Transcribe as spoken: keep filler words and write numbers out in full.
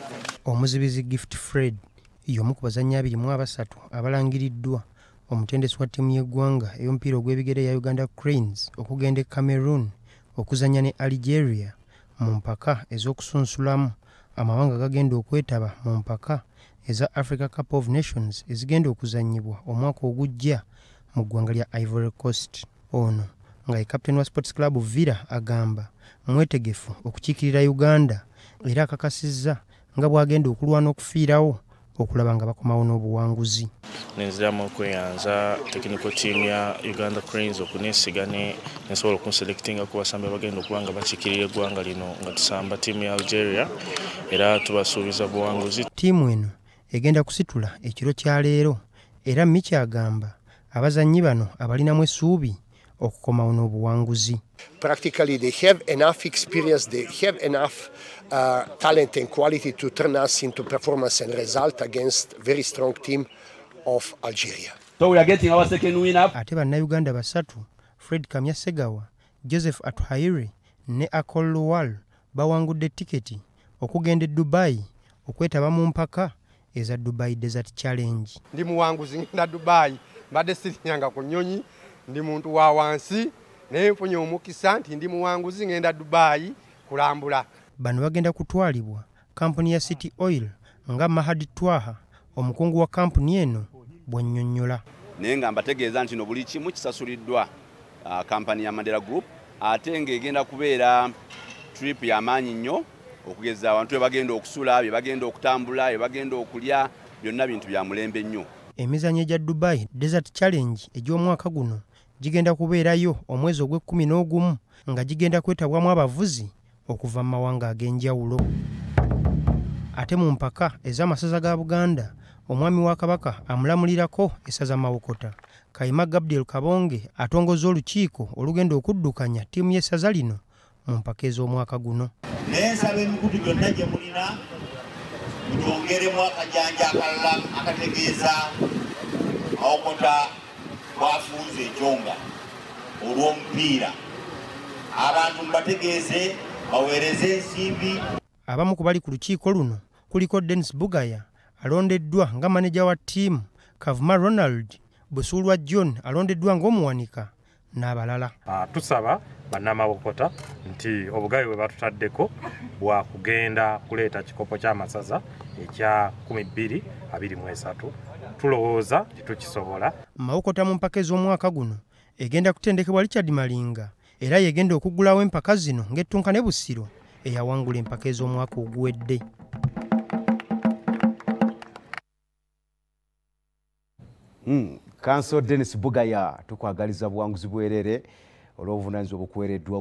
Omuzibizi Gift Fred y'omu ku bazannyi abiri mu abasatu abalangiriddwa omutendesi wa ttiimu y'eggwanga ey'omupiira ogw'ebigere ya Uganda Cranes okugenda e Cameroon okuzannya ne Algeria mu mpaka ez'okusunsulamu amawanga gagenda okwetaba mu mpaka eza Africa Cup of Nations ezigenda okuzannyibwa omwaka ogujja mu ggwanga lya Ivory Coast. Ono nga ye kapiteni wa Sports Club Villa agamba mwetegefu okukiikirira Uganda era akakasizza nga bw'agenda okulwana okufiirawo okulaba nga bakomawo n'obuwanguzi. Nenziramu okweyanza technical team ya Uganda Cranes okuneesiga ne nsobola okunselectinga ku basambi bagenda okuba nga bakiikirira eggwanga lino nga tusamba ttiimu ya Algeria era tubasuubiza buwanguzi. Ttiimu eno egenda kusitula ekiro kya leero era Micho agamba abazannyi bano abalinamu essuubi okukomawo n'obuwanguzi. Practically they have enough experience, they have enough uh, talent and quality to turn us into performance and result against very strong team of Algeria. So we are getting our second win up. Ate bannayuganda basatu Fred Kamyasegawa, Joseph Atuhaire ne Akol Luwal bawangudde tiketi okugenda e Dubai okwetaba mu mpaka eza Dubai Desert Challenge. Ndi muwanguzi ngenda Dubai mbadde sirinyanga ku nnyonyi, ndi muntu wa wansi naye nfunye omukisa nti ndi muwanguzi ngenda Dubai kulambula. Bano bagenda kutwalibwa kampuni ya City Oil nga Mahadi Twaha omukungu wa kampuni eno bw'annyonnyola. Naye nga mbategeeza nti no buli kimu kisasuliddwa uh, kampani ya Mandela Group ate ng'egenda kubeera trip y'amaanyi nnyo okugeza abantu be bagenda okusula, be bagenda okutambula, be bagenda okulya, byonna bintu bya mulembe nnyo. Emizannyo egya Dubai Desert Challenge egy'omwaka guno gigenda kubeerayo omwezi ogw'ekkumi n'ogumu nga gigenda kwetabwamu abavuzi okuva mu mawanga ag'enjawulo. Ate mu mpaka ez'amasaza ga Buganda omwami wa Kabaka amulamulirako essaza Mawokota Kayima Gabriel Kabonge atongoza olukiiko olugenda okuddukanya ttiimu y'essaza lino mu mpaka ez'omwaka guno. N'ensaba emikutu gyonna gye mulina mugyongeremu akajanja akalala akategeeza Mawokota bwafunze ekyonga olw'omupiira. Abantu mubategeeze baweereze ensimbi. Abamu ku bali ku lukiiko luno kuliko Dennis Bugaya alondeddwa nga maneja wa ttiimu, Kavuma Ronald, Busulwa John alondeddwa ng'omuwanika n'abalala. Uh, tusaba bannamawokota nti obugabe bwe batutaddeko bwa kugenda kuleeta kikopo ky'amasaza ekya kumi bbiri abiri mu esatu tulowooza tetukisobola. Mawokota mu mpaka ez'omwaka guno egenda kutendekebwa Richard Malinga era yegenda okuggulawo empaka zino ng'ettunka ne Busiro eyawangula empaka ez'omwaka oguwedde. Mm. Kanso Dennis Bugaya tukwagaliza buwanguzi bwerere olw'obuvunaanyizibwa obukuweereddwa